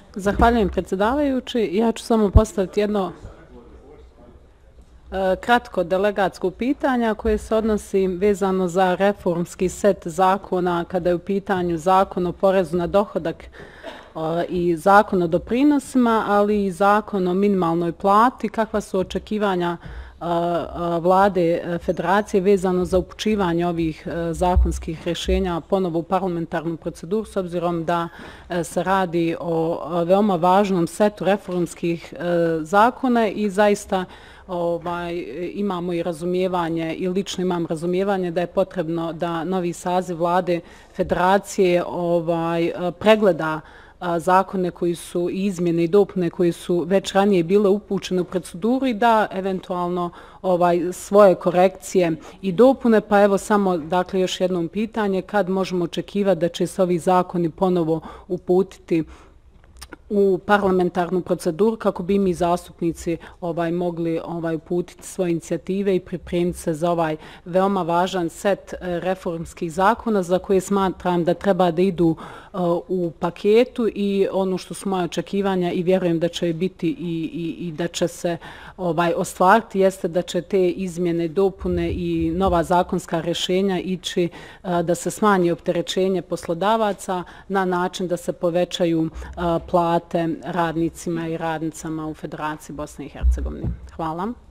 Zahvaljujem predsjedavajući. Ja ću samo postaviti jedno kratko delegatsko pitanje koje se odnosi vezano za reformski set zakona kada je u pitanju Zakon o porezu na dohodak i Zakon o doprinosima, ali i Zakon o minimalnoj plati. Kakva su očekivanja Vlade Federacije vezano za upućivanje ovih zakonskih rješenja ponovo u parlamentarnu proceduru, s obzirom da se radi o veoma važnom setu reformskih zakona i zaista imamo i razumijevanje i lično imam razumijevanje da je potrebno da novi saziv Vlade Federacije pregleda zakone koji su izmjene i dopune koji su već ranije bile upućene u proceduru i da eventualno svoje korekcije i dopune. Pa evo samo dakle još jednom pitanje, kad možemo očekivati da će se ovi zakoni ponovo uputiti u parlamentarnu proceduru kako bi mi zastupnici mogli uputiti svoje inicijative i pripremiti se za ovaj veoma važan set reformskih zakona za koje smatram da treba da idu u paketu i ono što su moje očekivanja i vjerujem da će biti i da će se ostvariti jeste da će te izmjene, dopune i nova zakonska rješenja ići da se smanji opterećenje poslodavaca na način da se povećaju plate radnicima i radnicama u Federaciji Bosne i Hercegovine. Hvala.